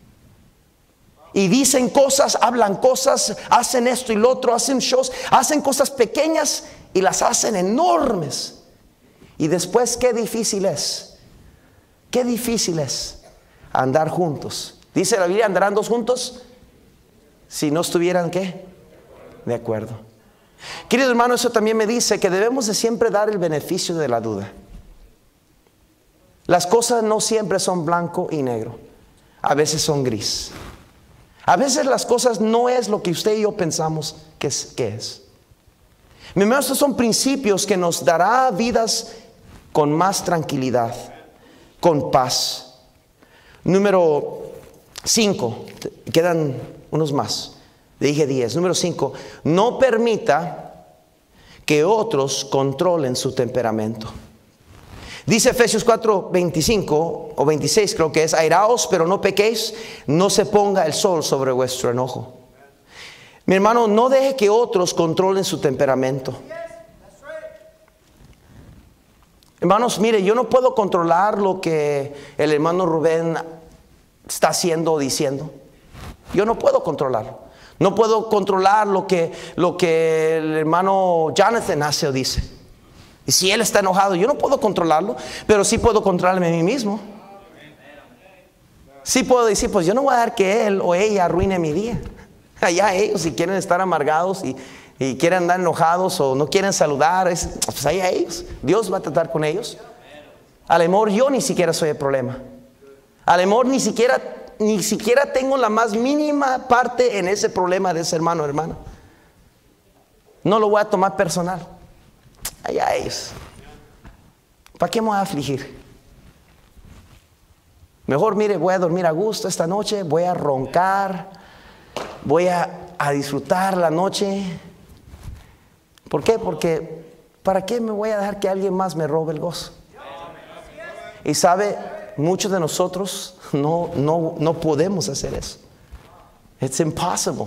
Y dicen cosas, hablan cosas, hacen esto y lo otro, hacen shows, hacen cosas pequeñas y las hacen enormes. Y después, qué difícil es, qué difícil es andar juntos. Dice la Biblia, ¿andarán dos juntos? Si no estuvieran, ¿qué? De acuerdo. Querido hermano, eso también me dice que debemos de siempre dar el beneficio de la duda. Las cosas no siempre son blanco y negro. A veces son gris. A veces las cosas no es lo que usted y yo pensamos que es. Que es. Mi hermano, estos son principios que nos dará vidas con más tranquilidad, con paz. Número cinco. Quedan unos más. Dije diez. Número cinco. No permita que otros controlen su temperamento. Dice Efesios cuatro, veinticinco o veintiséis, creo que es: airaos, pero no pequéis, no se ponga el sol sobre vuestro enojo. Mi hermano, no deje que otros controlen su temperamento. Hermanos, mire, yo no puedo controlar lo que el hermano Rubén está haciendo o diciendo. Yo no puedo controlarlo. No puedo controlar lo que, lo que el hermano Jonathan hace o dice. Y si él está enojado, yo no puedo controlarlo, pero sí puedo controlarme a mí mismo. Sí puedo decir, pues yo no voy a dejar que él o ella arruine mi día. Allá ellos, si quieren estar amargados y, y quieren andar enojados o no quieren saludar, es, pues allá ellos. Dios va a tratar con ellos. A lo mejor yo ni siquiera soy el problema. A lo mejor ni siquiera, ni siquiera tengo la más mínima parte en ese problema de ese hermano o hermana. No lo voy a tomar personal. Allá ellos. ¿Para qué me voy a afligir? Mejor, mire, voy a dormir a gusto esta noche, voy a roncar, voy a, a disfrutar la noche. ¿Por qué? Porque ¿para qué me voy a dejar que alguien más me robe el gozo? Y sabe, muchos de nosotros no, no, no podemos hacer eso. It's impossible.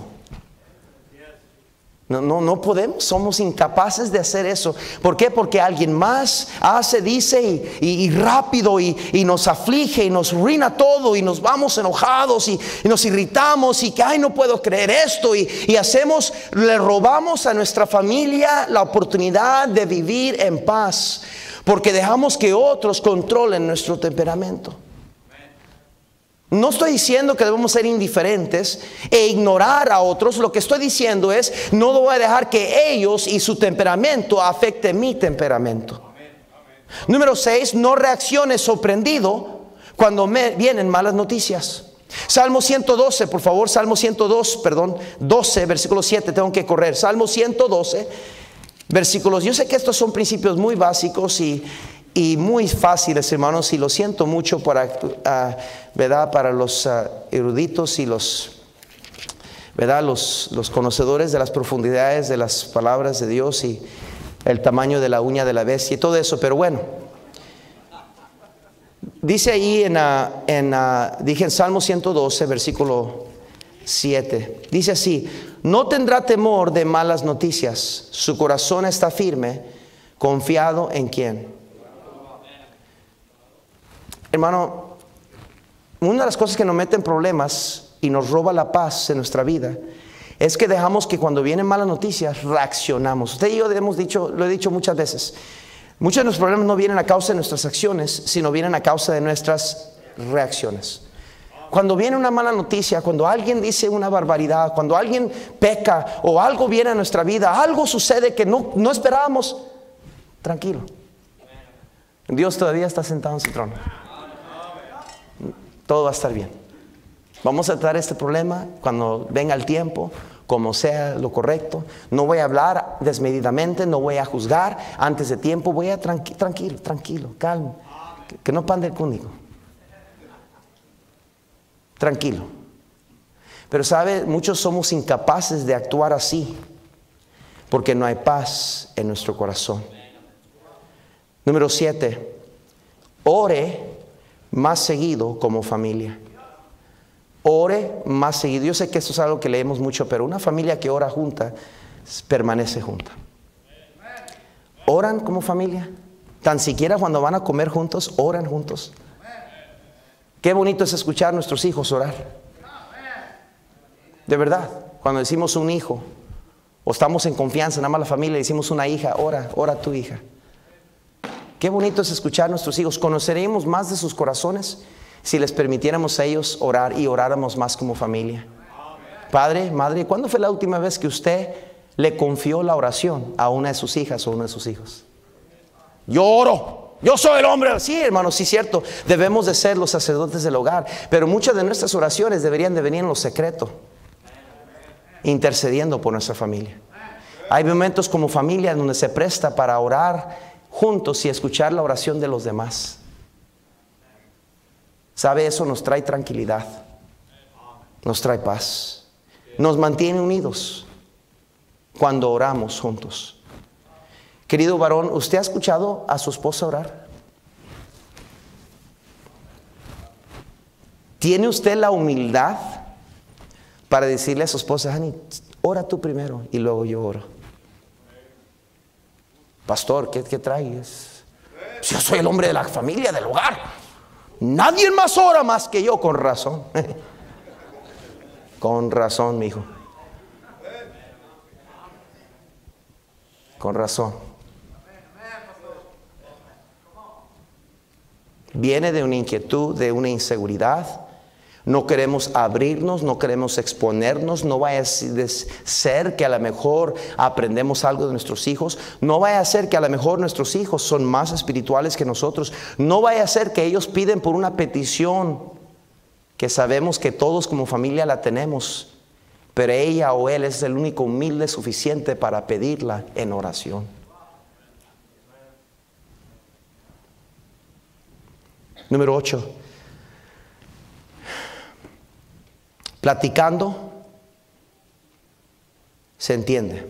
No, no, no podemos, somos incapaces de hacer eso. ¿Por qué? Porque alguien más hace, dice y, y, y rápido y, y nos aflige y nos arruina todo y nos vamos enojados y, y nos irritamos y que ay, no puedo creer esto y, y hacemos, le robamos a nuestra familia la oportunidad de vivir en paz porque dejamos que otros controlen nuestro temperamento. No estoy diciendo que debemos ser indiferentes e ignorar a otros. Lo que estoy diciendo es, no voy a dejar que ellos y su temperamento afecte mi temperamento. Amén. Amén. Número seis, no reacciones sorprendido cuando me vienen malas noticias. Salmo ciento doce, por favor, Salmo ciento dos, perdón, doce, versículo siete, tengo que correr. Salmo ciento doce, versículos. Yo sé que estos son principios muy básicos y... Y muy fáciles, hermanos, y lo siento mucho para, uh, ¿verdad? Para los uh, eruditos y los, ¿verdad? Los, los conocedores de las profundidades de las palabras de Dios y el tamaño de la uña de la bestia y todo eso. Pero bueno, dice ahí en, uh, en uh, dije en Salmo ciento doce, versículo siete, dice así: no tendrá temor de malas noticias, su corazón está firme, confiado en ¿quién? Hermano, una de las cosas que nos mete en problemas y nos roba la paz en nuestra vida es que dejamos que cuando vienen malas noticias reaccionamos. Usted y yo hemos dicho, lo he dicho muchas veces, muchos de nuestros problemas no vienen a causa de nuestras acciones, sino vienen a causa de nuestras reacciones. Cuando viene una mala noticia, cuando alguien dice una barbaridad, cuando alguien peca o algo viene a nuestra vida, algo sucede que no, no esperábamos, tranquilo, Dios todavía está sentado en su trono. Todo va a estar bien. Vamos a tratar este problema cuando venga el tiempo, como sea lo correcto. No voy a hablar desmedidamente, no voy a juzgar antes de tiempo. Voy a tranqui tranquilo, tranquilo, calmo. Que, que no pande el cúnico. Tranquilo. Pero sabe, muchos somos incapaces de actuar así porque no hay paz en nuestro corazón. Número siete, ore más seguido como familia. Ore más seguido. Yo sé que esto es algo que leemos mucho, pero una familia que ora junta permanece junta. ¿Oran como familia? Tan siquiera cuando van a comer juntos, oran juntos. Qué bonito es escuchar a nuestros hijos orar. De verdad, cuando decimos un hijo o estamos en confianza, nada más la familia, decimos una hija, ora, ora tu hija. Qué bonito es escuchar a nuestros hijos. Conoceremos más de sus corazones si les permitiéramos a ellos orar y oráramos más como familia. Padre, madre, ¿cuándo fue la última vez que usted le confió la oración a una de sus hijas o uno de sus hijos? Yo oro, yo soy el hombre. Sí, hermano, sí, cierto. Debemos de ser los sacerdotes del hogar, pero muchas de nuestras oraciones deberían de venir en lo secreto, intercediendo por nuestra familia. Hay momentos como familia donde se presta para orar juntos y escuchar la oración de los demás. ¿Sabe? Eso nos trae tranquilidad, nos trae paz, nos mantiene unidos cuando oramos juntos. Querido varón, ¿usted ha escuchado a su esposa orar? ¿Tiene usted la humildad para decirle a su esposa, Honey, ora tú primero y luego yo oro? Pastor, ¿qué, qué traes? Yo soy el hombre de la familia, del hogar. Nadie más ora más que yo. Con razón. Con razón, mi hijo. Con razón. Viene de una inquietud, de una inseguridad. No queremos abrirnos, no queremos exponernos. No vaya a ser que a lo mejor aprendemos algo de nuestros hijos. No vaya a ser que a lo mejor nuestros hijos son más espirituales que nosotros. No vaya a ser que ellos piden por una petición que sabemos que todos como familia la tenemos, pero ella o él es el único humilde suficiente para pedirla en oración. Número ocho. Platicando se entiende.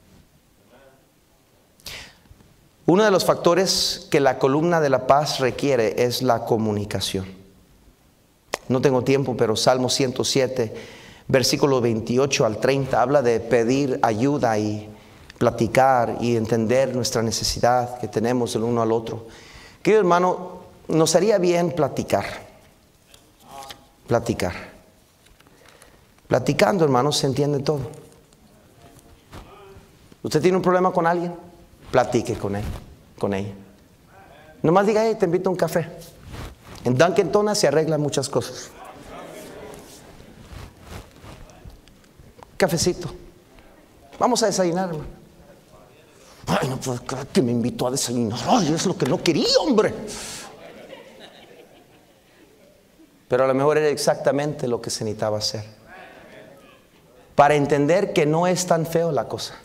Uno de los factores que la columna de la paz requiere es la comunicación. No tengo tiempo, pero Salmo ciento siete, versículo veintiocho al treinta, habla de pedir ayuda y platicar y entender nuestra necesidad que tenemos el uno al otro. Querido hermano, nos haría bien platicar. Platicar. Platicando, hermanos, se entiende todo. ¿Usted tiene un problema con alguien? Platique con él, con ella. Nomás diga, hey, te invito a un café. En Dunkin' Donuts se arreglan muchas cosas. Cafecito. Vamos a desayunar, hermano. Ay, no puedo creer que me invitó a desayunar. Ay, es lo que no quería, hombre. Pero a lo mejor era exactamente lo que se necesitaba hacer para entender que no es tan feo la cosa.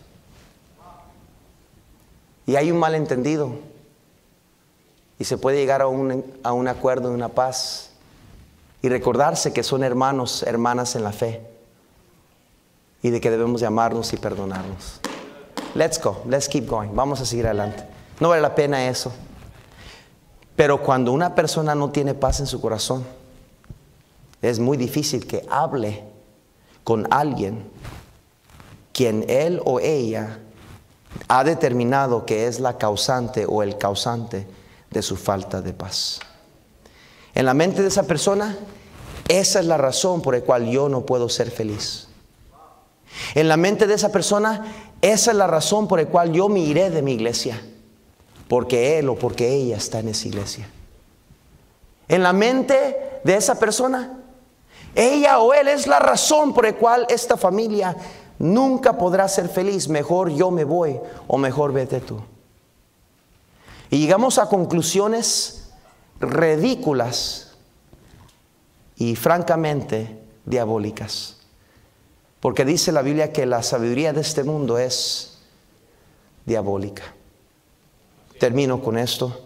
Y hay un malentendido y se puede llegar a un, a un acuerdo, una paz, y recordarse que son hermanos, hermanas en la fe, y de que debemos de amarnos y perdonarnos. Let's go, let's keep going. Vamos a seguir adelante. No vale la pena eso. Pero cuando una persona no tiene paz en su corazón, es muy difícil que hable con alguien quien él o ella ha determinado que es la causante o el causante de su falta de paz. En la mente de esa persona, esa es la razón por la cual yo no puedo ser feliz. En la mente de esa persona, esa es la razón por la cual yo me iré de mi iglesia, porque él o porque ella está en esa iglesia. En la mente de esa persona, ella o él es la razón por la cual esta familia nunca podrá ser feliz. Mejor yo me voy o mejor vete tú. Y llegamos a conclusiones ridículas y francamente diabólicas. Porque dice la Biblia que la sabiduría de este mundo es diabólica. Termino con esto.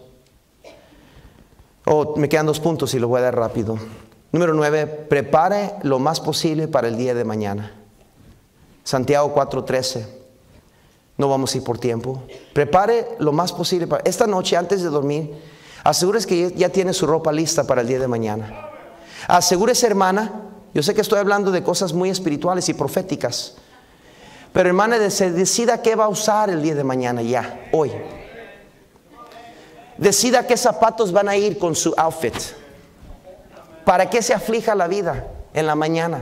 Oh, me quedan dos puntos y lo voy a dar rápido. Número nueve, prepare lo más posible para el día de mañana. Santiago cuatro trece. No vamos a ir por tiempo. Prepare lo más posible para esta noche antes de dormir. Asegúrese que ya tiene su ropa lista para el día de mañana. Asegúrese, hermana. Yo sé que estoy hablando de cosas muy espirituales y proféticas, pero hermana, se decida qué va a usar el día de mañana ya, hoy. Decida qué zapatos van a ir con su outfit. ¿Para qué se aflija la vida en la mañana?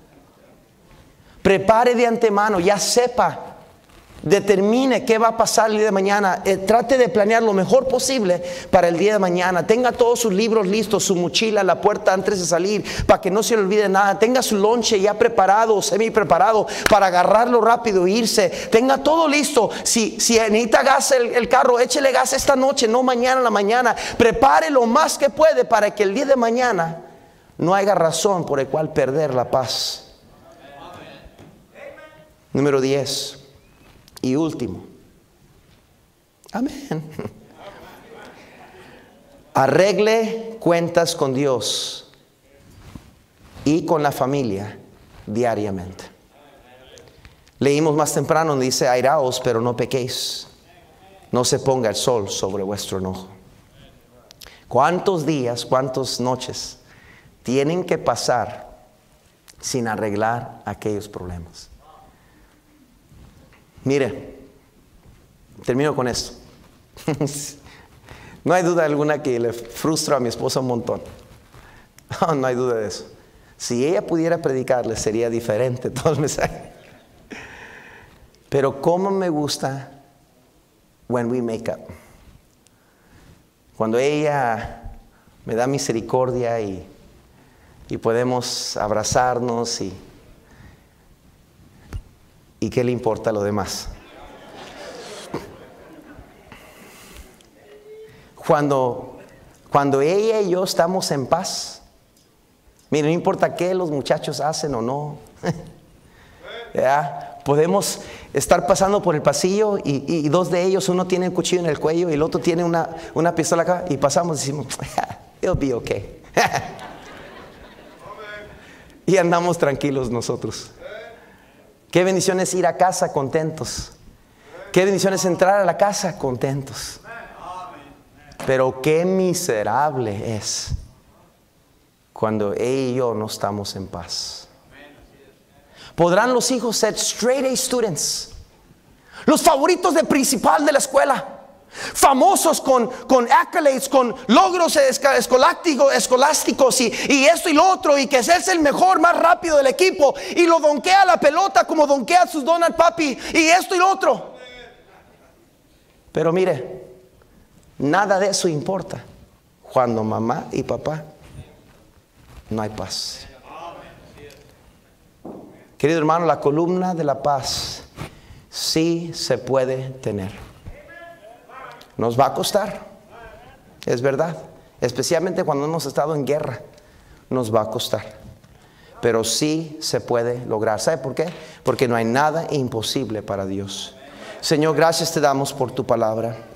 Prepare de antemano, ya sepa, determine qué va a pasar el día de mañana. Eh, trate de planear lo mejor posible para el día de mañana. Tenga todos sus libros listos, su mochila a la puerta antes de salir, para que no se le olvide nada. Tenga su lonche ya preparado o semi preparado para agarrarlo rápido e irse. Tenga todo listo. Si, si necesita gas el, el carro, échele gas esta noche, no mañana en la mañana. Prepare lo más que puede para que el día de mañana no haya razón por el cual perder la paz. Número diez y último. Amén. Arregle cuentas con Dios y con la familia diariamente. Leímos más temprano, dice: airaos, pero no pequéis. No se ponga el sol sobre vuestro enojo. ¿Cuántos días, cuántas noches tienen que pasar sin arreglar aquellos problemas? Mire, termino con esto. No hay duda alguna que le frustra a mi esposa un montón. No, no hay duda de eso. Si ella pudiera predicarle, sería diferente todo el mensaje. Pero cómo me gusta when we make up. Cuando ella me da misericordia y, y podemos abrazarnos y, y qué le importa lo demás. Cuando, cuando ella y yo estamos en paz, mire, no importa qué los muchachos hacen o no, ¿ya? Podemos estar pasando por el pasillo y, y dos de ellos, uno tiene un cuchillo en el cuello y el otro tiene una, una pistola acá, y pasamos y decimos, it'll be okay. Y andamos tranquilos nosotros. Qué bendición es ir a casa contentos. Qué bendición es entrar a la casa contentos. Pero qué miserable es cuando ella y yo no estamos en paz. ¿Podrán los hijos ser straight A students? Los favoritos de principal de la escuela. Famosos con, con accolades, con logros escolásticos, escolásticos y, y esto y lo otro. Y que es el mejor, más rápido del equipo. Y lo donkea la pelota como donkea sus Donald Papi. Y esto y lo otro. Pero mire, nada de eso importa cuando mamá y papá no hay paz. Querido hermano, la columna de la paz sí se puede tener. Nos va a costar, es verdad, especialmente cuando hemos estado en guerra, nos va a costar. Pero sí se puede lograr. ¿Sabe por qué? Porque no hay nada imposible para Dios. Señor, gracias te damos por tu palabra.